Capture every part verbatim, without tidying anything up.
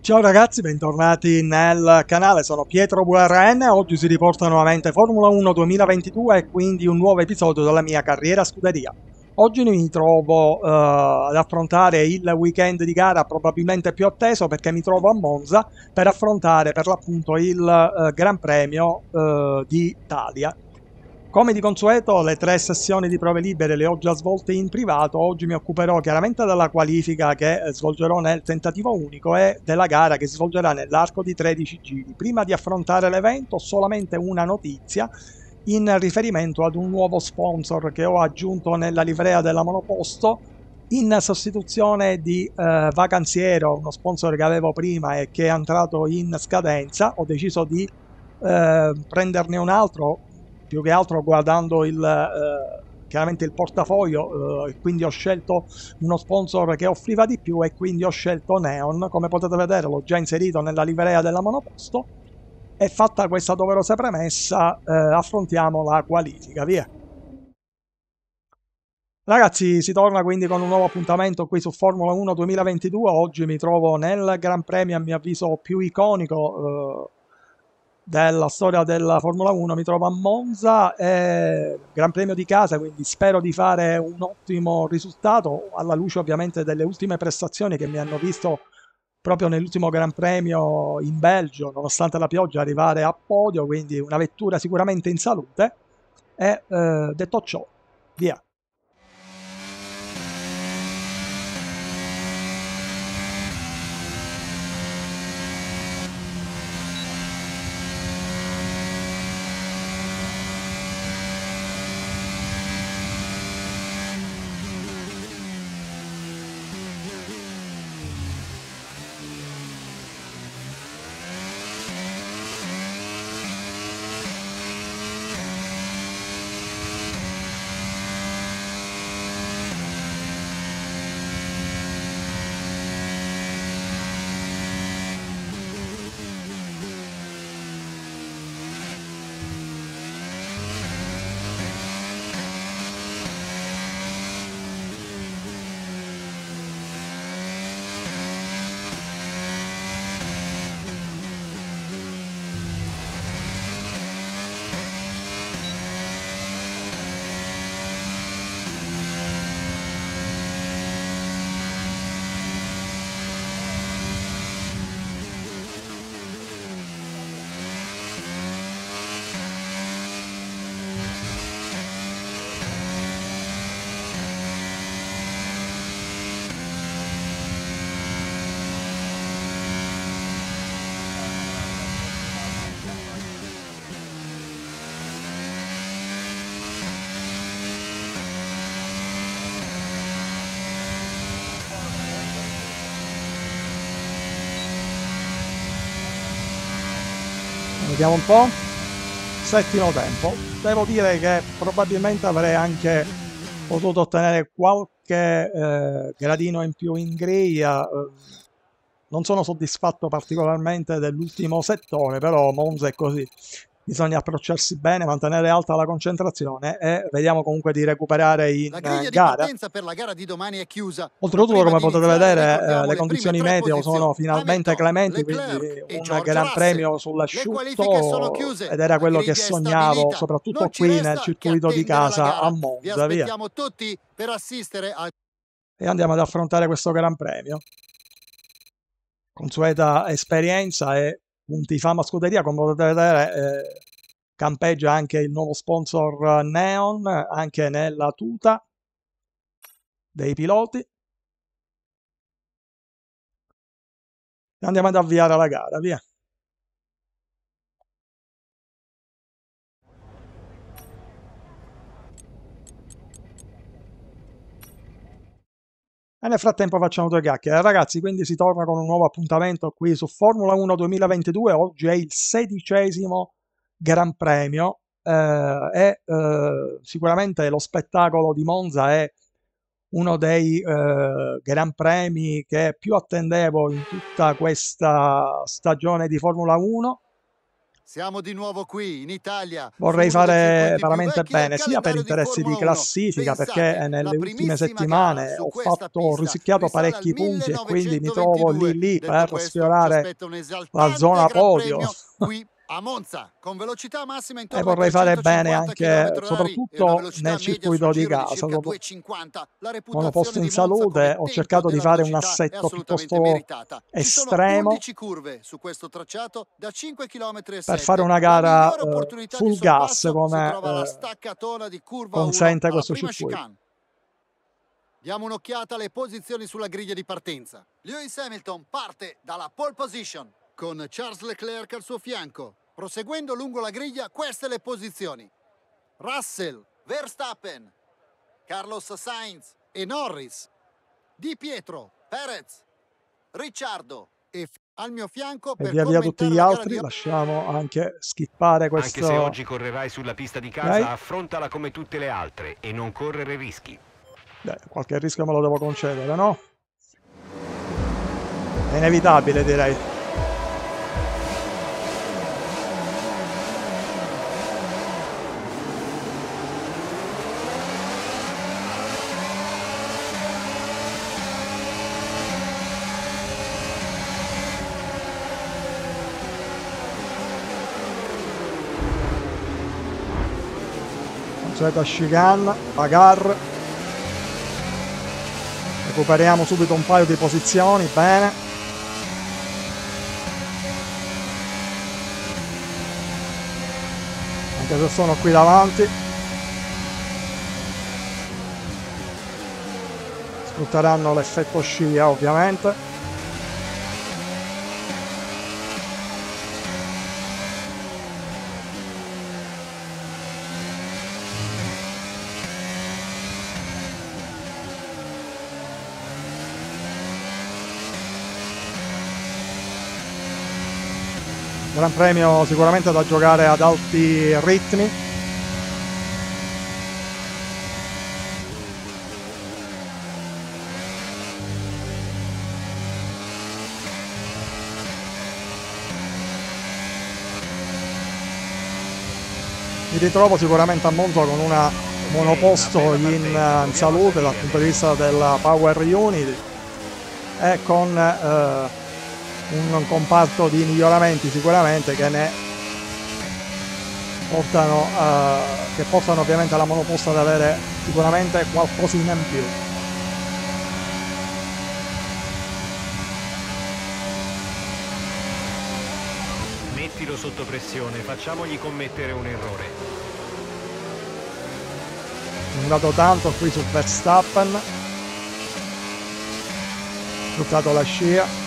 Ciao ragazzi, bentornati nel canale, sono Pietro V R N. Oggi si riporta nuovamente Formula uno duemilaventidue e quindi un nuovo episodio della mia carriera scuderia. Oggi mi trovo eh, ad affrontare il weekend di gara probabilmente più atteso, perché mi trovo a Monza per affrontare per l'appunto il eh, Gran Premio eh, d'Italia. Come di consueto, le tre sessioni di prove libere le ho già svolte in privato. Oggi mi occuperò chiaramente della qualifica che eh, svolgerò nel tentativo unico e della gara che si svolgerà nell'arco di tredici giri. Prima di affrontare l'evento, solamente una notizia in riferimento ad un nuovo sponsor che ho aggiunto nella livrea della monoposto in sostituzione di eh, Vacanziero, uno sponsor che avevo prima e che è entrato in scadenza. Ho deciso di eh, prenderne un altro, più che altro guardando il, eh, chiaramente il portafoglio, eh, quindi ho scelto uno sponsor che offriva di più e quindi ho scelto Neon. Come potete vedere, l'ho già inserito nella livrea della monoposto. E fatta questa doverosa premessa, eh, affrontiamo la qualifica, via. Ragazzi, si torna quindi con un nuovo appuntamento qui su Formula uno duemilaventidue. Oggi mi trovo nel Gran Premio, a mio avviso, più iconico eh, della storia della Formula uno. Mi trovo a Monza, eh, Gran Premio di casa, quindi spero di fare un ottimo risultato, alla luce ovviamente delle ultime prestazioni che mi hanno visto proprio nell'ultimo Gran Premio in Belgio, nonostante la pioggia, arrivare a podio, quindi una vettura sicuramente in salute. E eh, detto ciò, via. Vediamo un po'. Settimo tempo. Devo dire che probabilmente avrei anche potuto ottenere qualche eh, gradino in più in griglia. Eh, non sono soddisfatto particolarmente dell'ultimo settore, però Monza è così. Bisogna approcciarsi bene, mantenere alta la concentrazione e vediamo comunque di recuperare in La griglia eh, di gara. partenza per la gara di domani è chiusa. Ma Oltretutto, prima come di potete iniziare vedere, eh, le ricordiamo le prime condizioni tre meteo sono posizioni. finalmente Hamilton, clementi, quindi Leclerc e un George Gran Russell. Premio Le qualifiche sono sull'asciutto, chiuse, ed era la quello che griglia è sognavo, stabilita. soprattutto Non ci qui nel resta che circuito di attendere la casa a gara. Vi Monza, via. aspettiamo tutti per assistere al... E andiamo ad affrontare questo Gran Premio. Consueta esperienza e punti fama scuderia, come potete vedere, eh, campeggia anche il nuovo sponsor Neon, anche nella tuta dei piloti. E andiamo ad avviare la gara, via. E nel frattempo facciamo due chiacchiere. Ragazzi, quindi si torna con un nuovo appuntamento qui su Formula uno duemilaventidue. Oggi è il sedicesimo Gran Premio eh, e eh, sicuramente lo spettacolo di Monza è uno dei eh, Gran Premi che più attendevo in tutta questa stagione di Formula uno. Siamo di nuovo qui in Italia. Vorrei fare veramente bene, sia per interessi di classifica, perché nelle ultime settimane ho fatto, ho risicchiato parecchi punti e quindi mi trovo lì lì per sfiorare la zona podio. Qui a Monza, con velocità massima E intorno vorrei ai fare bene trecentocinquanta anche, chilometri orari e una soprattutto velocità nel media circuito sul di giro di casa. circa Dopo due e cinquanta. La monoposto reputazione in di Monza salute, come ho tempio cercato di della fare un velocità è assetto assolutamente piuttosto meritata. Ci sono estremo undici curve su questo tracciato da cinque chilometri e per fare sette. una La gara migliore eh, opportunità di full gas, sorpasso si come trova alla eh, staccatona di curva uno consente alla questo prima circuito. chicane. Diamo un'occhiata alle posizioni sulla griglia di partenza. Lewis Hamilton parte dalla pole position con Charles Leclerc al suo fianco. Proseguendo lungo la griglia, queste le posizioni: Russell, Verstappen, Carlos Sainz e Norris, Di Pietro, Perez, Ricciardo e al mio fianco E per via via tutti commentare gli la gara altri, di... lasciamo anche skippare questo. Anche se oggi correrai sulla pista di casa, Okay. affrontala come tutte le altre e non correre rischi. Beh, qualche rischio me lo devo concedere, no? È inevitabile, direi. Consueta chicane, Pagar. Recuperiamo subito un paio di posizioni, bene. Anche se sono qui davanti. Sfrutteranno l'effetto scia, ovviamente. Gran premio sicuramente da giocare ad alti ritmi. Mi ritrovo sicuramente a Monza con una monoposto in, in salute dal punto di vista della Power Unit e con eh, un comparto di miglioramenti sicuramente che ne portano eh, che portano ovviamente la monoposto ad avere sicuramente qualcosina in più. Mettilo sotto pressione, facciamogli commettere un errore. Ho andato tanto qui su Verstappen, sfruttato la scia.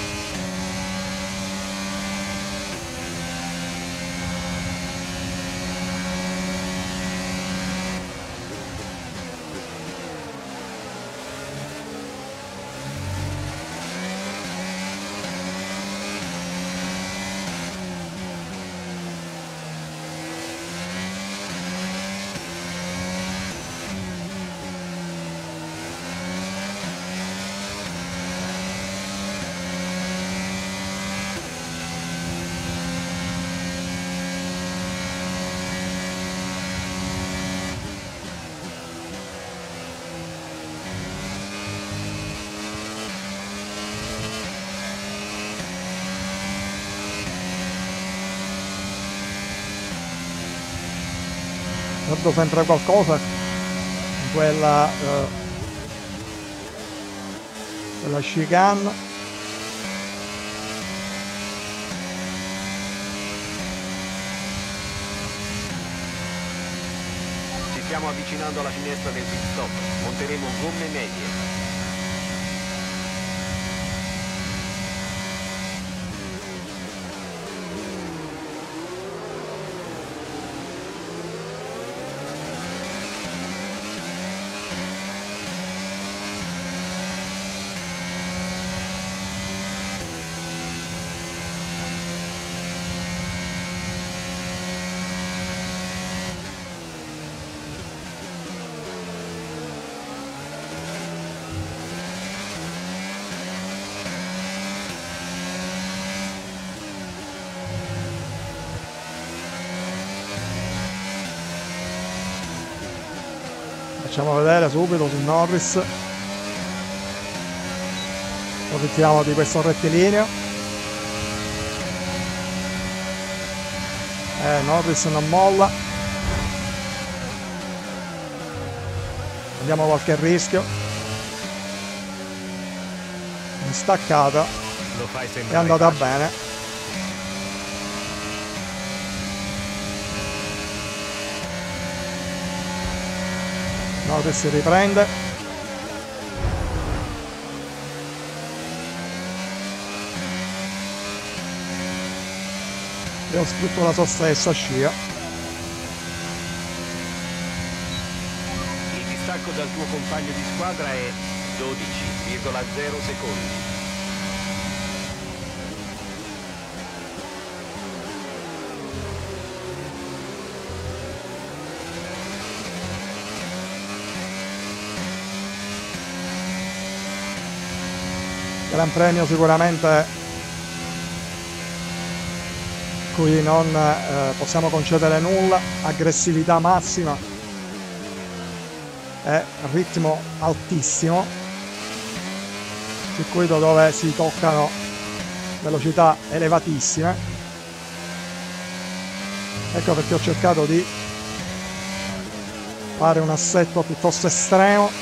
Perdo sempre qualcosa in quella eh, quella chicane. Ci stiamo avvicinando alla finestra del pit stop, monteremo gomme medie. Facciamo vedere subito su Norris. Approfittiamo di questo rettilineo. Eh, Norris non molla. Andiamo qualche rischio. In staccata. Lo fai È sembrare andata facile. bene. Norris si riprende. E ho sfrutto la sua stessa scia. Il distacco dal tuo compagno di squadra è dodici virgola zero secondi. Gran premio sicuramente cui non eh, possiamo concedere nulla, aggressività massima e ritmo altissimo, circuito dove si toccano velocità elevatissime. Ecco perché ho cercato di fare un assetto piuttosto estremo.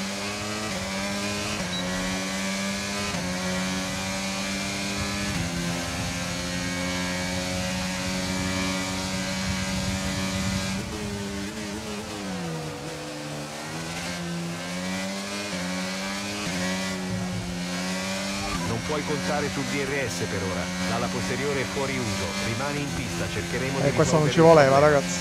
Puoi contare sul D R S per ora. Dalla posteriore è fuori uso. Rimani in pista, cercheremo di E questo non risolvere ci il voleva, problema. ragazzi.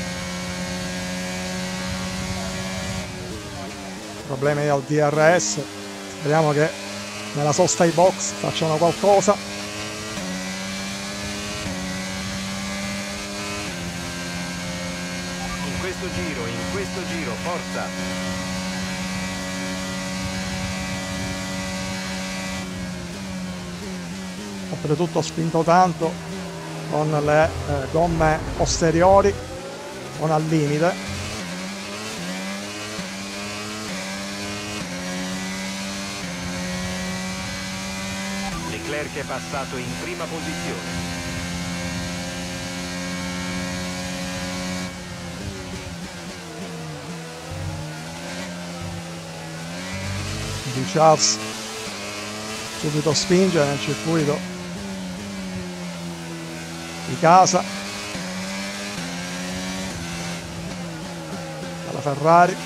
Problemi al D R S. Speriamo che nella sosta ai box facciano qualcosa. In questo giro, in questo giro, forza! Oltretutto ho spinto tanto con le eh, gomme posteriori, sono al limite. Leclerc è passato in prima posizione. Di Charles subito spinge nel circuito di casa alla Ferrari.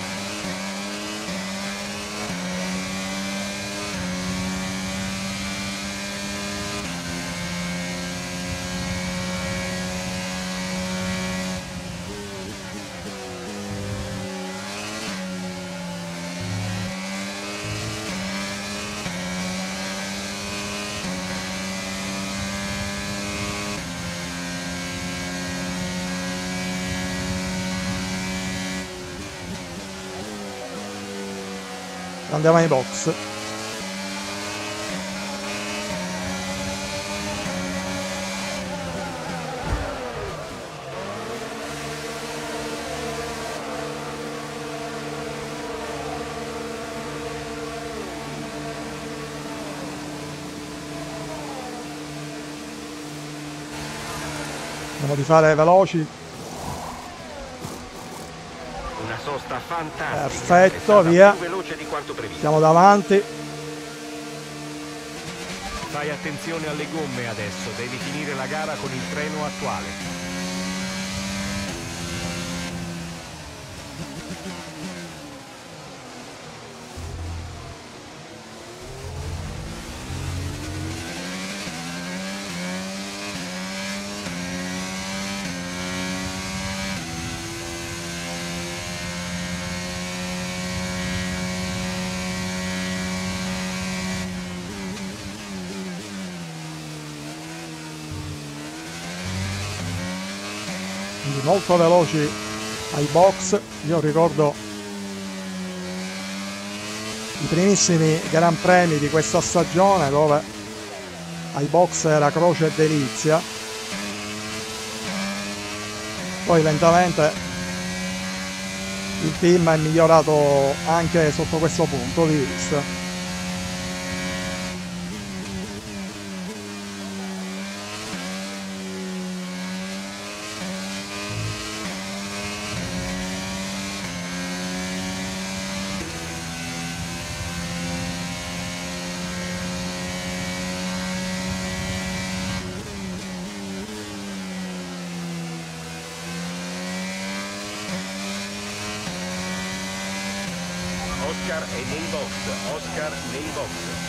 Andiamo ai box. Andiamo di fare veloci. Una sosta fantastica. Perfetto, è stata via. più veloce di quanto previsto. Siamo davanti. Fai attenzione alle gomme adesso, devi finire la gara con il treno attuale. Quindi molto veloci ai box. Io ricordo i primissimi Gran Premi di questa stagione dove ai box era croce e delizia, poi lentamente il team è migliorato anche sotto questo punto di vista. Oscar è nei box, Oscar nei box.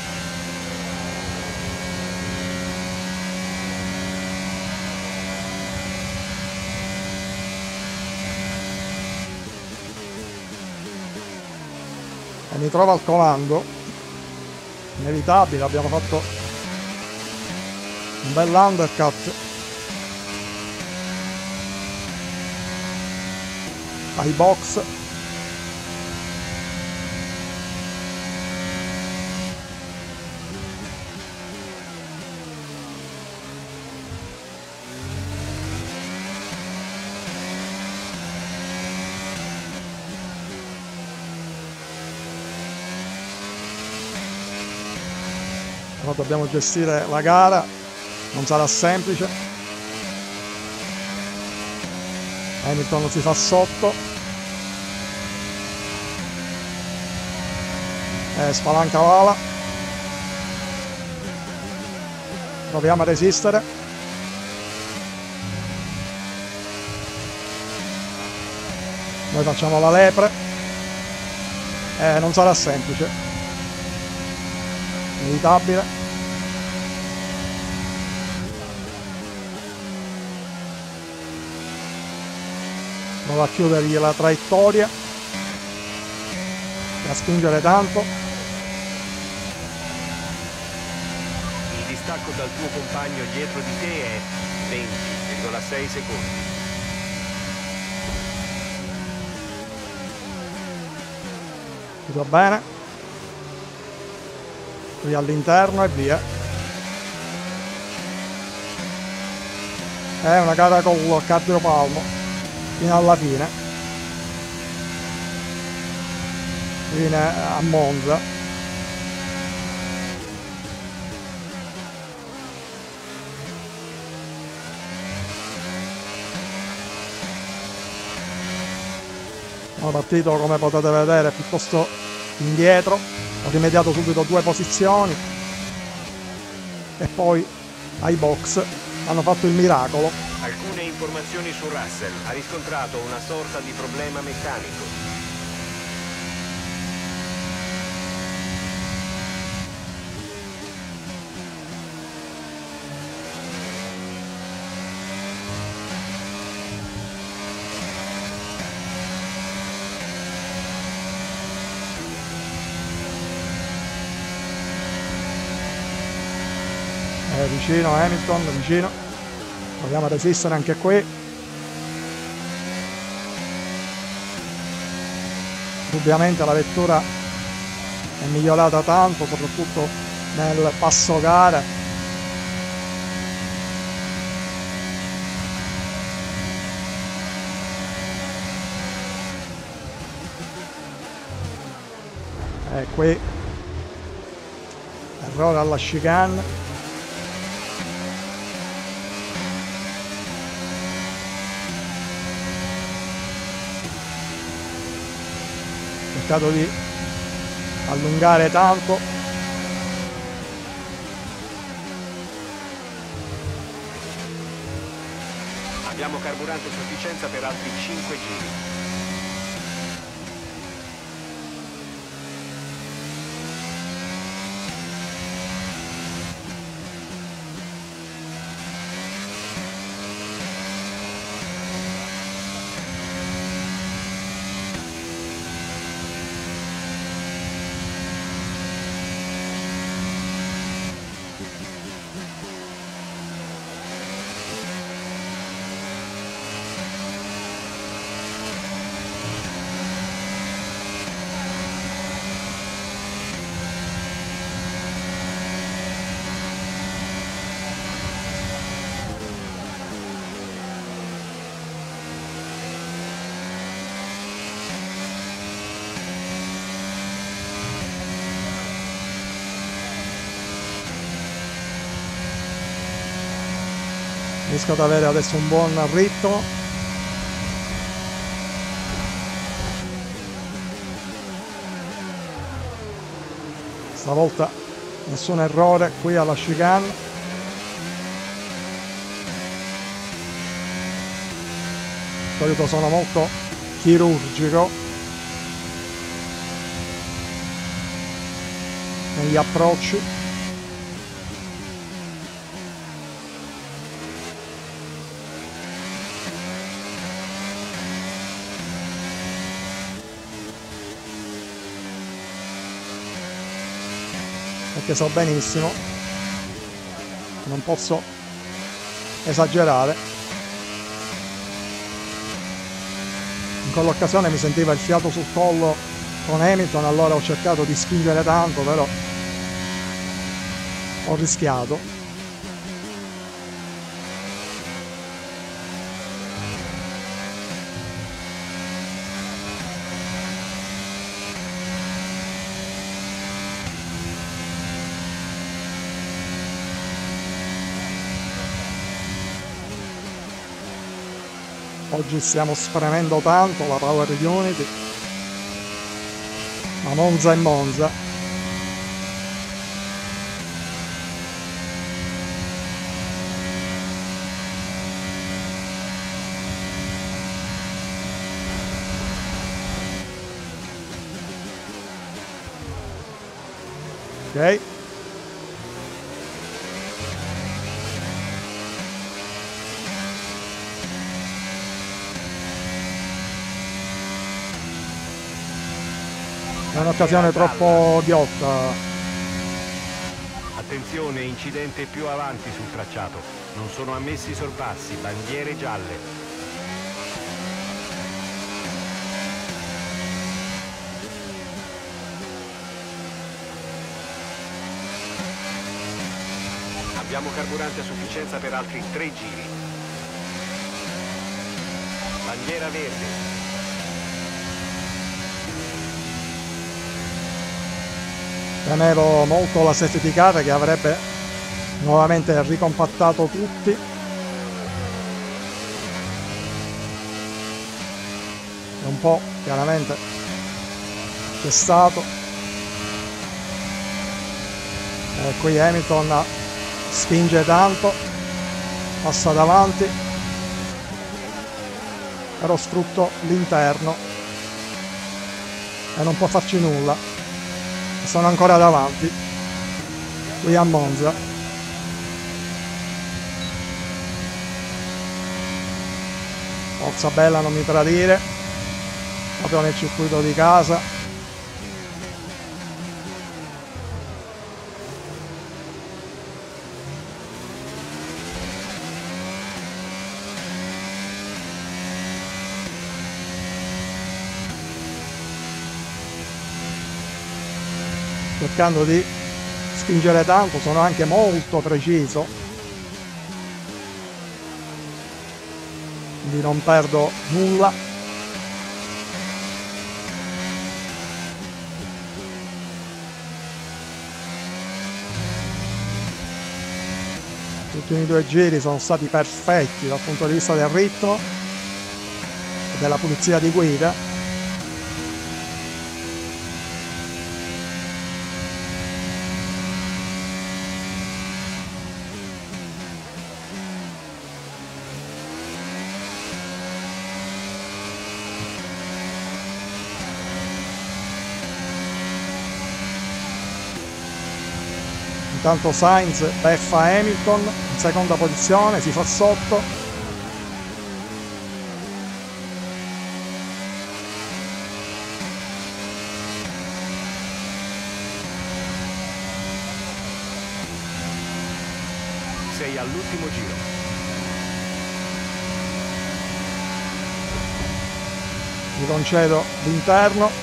E mi trova al comando, inevitabile, abbiamo fatto un bel undercut ai box. Però dobbiamo gestire la gara, non sarà semplice. Hamilton si fa sotto e spalanca l'ala. Proviamo a resistere. Noi facciamo la lepre e non sarà semplice. Inevitabile. Prova a chiudergli la traiettoria e a spingere tanto. Il distacco dal tuo compagno dietro di te è venti virgola sei secondi. Tutto bene. Qui all'interno e via. È una gara con il cardiopalmo fino alla fine. Fine a Monza. Sono partito, come potete vedere, piuttosto indietro. Ho rimediato subito due posizioni e poi ai box hanno fatto il miracolo. Alcune informazioni su Russell. Ha riscontrato una sorta di problema meccanico. È vicino Hamilton, vicino. Proviamo a resistere anche qui. Ovviamente la vettura è migliorata tanto, soprattutto nel passo gara. E qui errore alla chicane. Cercato di allungare tanto. Abbiamo carburante a sufficienza per altri cinque giri. Riesco ad avere adesso un buon ritmo. Stavolta nessun errore qui alla chicane. Di solito sono molto chirurgico negli approcci. Perché so benissimo, non posso esagerare. In quell'occasione mi sentivo il fiato sul collo con Hamilton, allora ho cercato di spingere tanto, però ho rischiato. Oggi stiamo spremendo tanto la Power Unity, ma Monza è Monza. Ok. È un'occasione troppo ghiotta. Attenzione, incidente più avanti sul tracciato. Non sono ammessi sorpassi, bandiere gialle. Abbiamo carburante a sufficienza per altri tre giri. Bandiera verde. Temevo molto la safety car che avrebbe nuovamente ricompattato tutti. E un po' chiaramente c'è stato. E qui Hamilton spinge tanto, passa davanti, però sfrutto l'interno e non può farci nulla. Sono ancora davanti qui a Monza. Forza bella, non mi tradire, proprio nel circuito di casa. Cercando di spingere tanto, sono anche molto preciso, quindi non perdo nulla. Gli ultimi due giri sono stati perfetti dal punto di vista del ritmo e della pulizia di guida. Intanto Sainz beffa Hamilton in seconda posizione, si fa sotto. Sei all'ultimo giro. Mi concedo l'interno.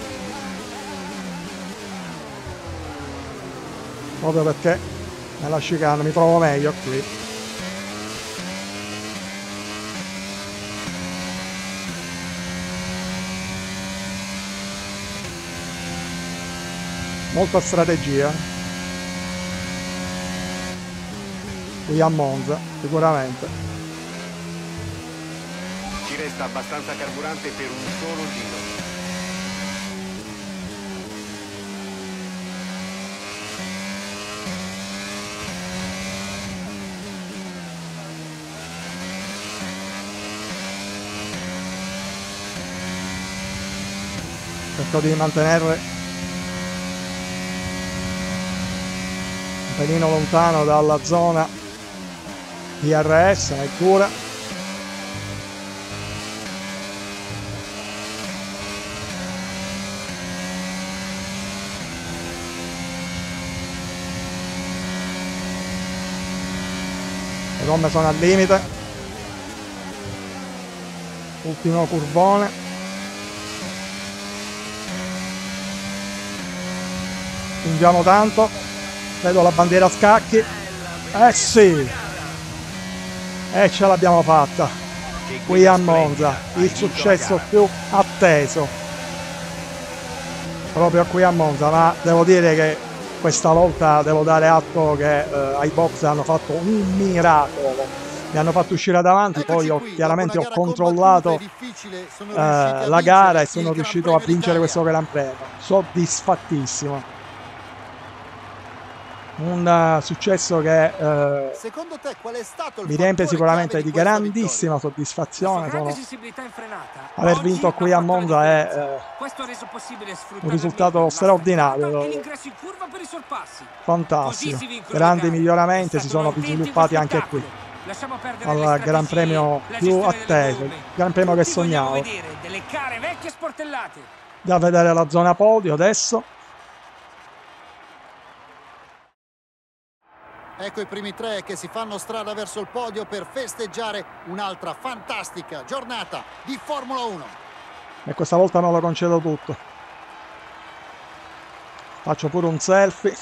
Proprio perché nella chicane mi trovo meglio qui. Molta strategia. qui a Monza, sicuramente. Ci resta abbastanza carburante per un solo giro. Cerco di mantenere un pelino lontano dalla zona D R S, ma è dura. Le gomme sono al limite. Ultimo curvone. Spingiamo tanto, vedo la bandiera a scacchi, eh sì, e ce l'abbiamo fatta, qui a Monza, il successo più atteso, proprio qui a Monza, ma devo dire che questa volta devo dare atto che eh, iBox hanno fatto un miracolo, mi hanno fatto uscire davanti, poi ho, chiaramente ho controllato eh, la gara e sono riuscito a vincere questo Gran Premio, soddisfattissimo. Un uh, successo che uh, secondo te qual è stato il mi riempie sicuramente di, di grandissima soddisfazione. Sono... Frenata. aver vinto qui a Monza è uh, un risultato straordinario, fantastico, grandi miglioramenti si sono sviluppati anche qui al Gran Premio più atteso, il Gran Premio che sognavo. Da vedere la zona podio adesso. Ecco i primi tre che si fanno strada verso il podio per festeggiare un'altra fantastica giornata di Formula uno. E questa volta non lo concedo tutto. Faccio pure un selfie.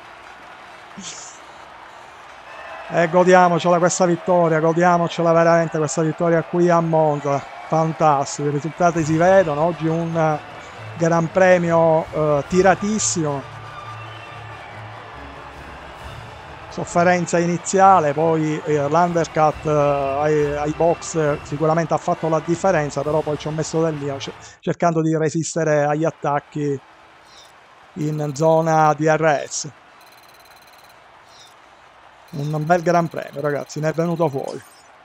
E godiamocela questa vittoria, godiamocela veramente questa vittoria qui a Monza. Fantastico, i risultati si vedono. Oggi un Gran Premio eh, tiratissimo. Sofferenza iniziale, poi eh, l'undercut eh, ai, ai box eh, sicuramente ha fatto la differenza, però poi ci ho messo del mio cercando di resistere agli attacchi in zona D R S. Un bel Gran Premio, ragazzi, ne è venuto fuori.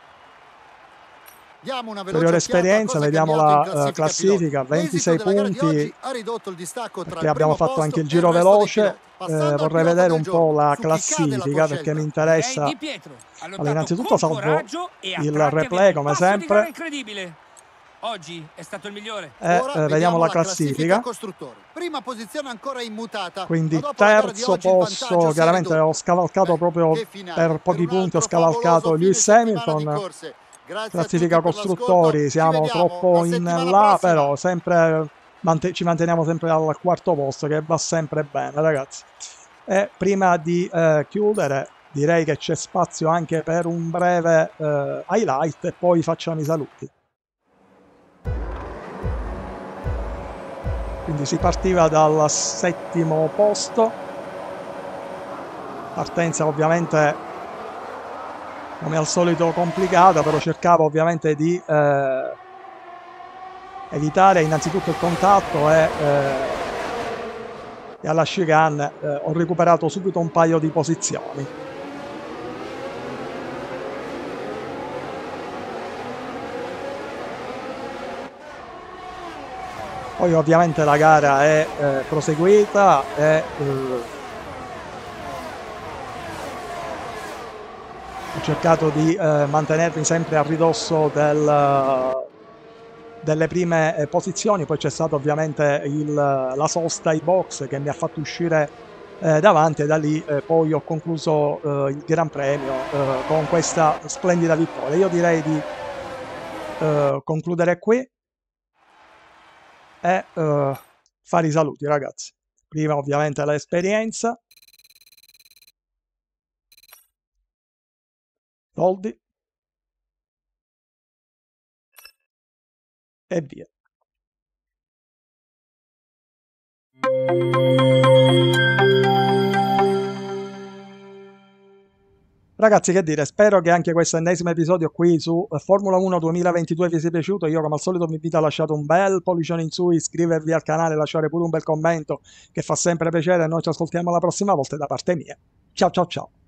Ulteriore esperienza, vediamo la uh, classifica, ventisei punti, perché abbiamo fatto anche il giro veloce. Eh, vorrei vedere un po' la classifica perché mi interessa. Allora, innanzitutto salvo il replay come sempre. Oggi è stato il migliore. E eh, vediamo la classifica. Prima posizione ancora immutata. Quindi terzo posto, chiaramente ho scavalcato proprio per pochi punti, ho scavalcato Lewis Hamilton. Classifica costruttori, siamo troppo in là, però sempre mant- ci manteniamo sempre al quarto posto, che va sempre bene, ragazzi. E prima di eh, chiudere, direi che c'è spazio anche per un breve eh, highlight e poi facciamo i saluti. Quindi si partiva dal settimo posto, partenza ovviamente come al solito complicata, però cercavo ovviamente di eh, evitare innanzitutto il contatto e, eh, e alla chicane eh, ho recuperato subito un paio di posizioni. Poi ovviamente la gara è eh, proseguita e eh, ho cercato di eh, mantenermi sempre a ridosso del, delle prime eh, posizioni, poi c'è stata ovviamente il, la sosta ai box che mi ha fatto uscire eh, davanti e da lì eh, poi ho concluso eh, il Gran Premio eh, con questa splendida vittoria. Io direi di eh, concludere qui e eh, fare i saluti, ragazzi. Prima ovviamente l'esperienza. Soldi e via. Ragazzi, che dire, spero che anche questo ennesimo episodio qui su eh, Formula uno duemilaventidue vi sia piaciuto. Io come al solito vi invito a lasciare un bel pollicione in su, iscrivervi al canale, lasciare pure un bel commento che fa sempre piacere. Noi ci ascoltiamo la prossima volta da parte mia. Ciao ciao ciao.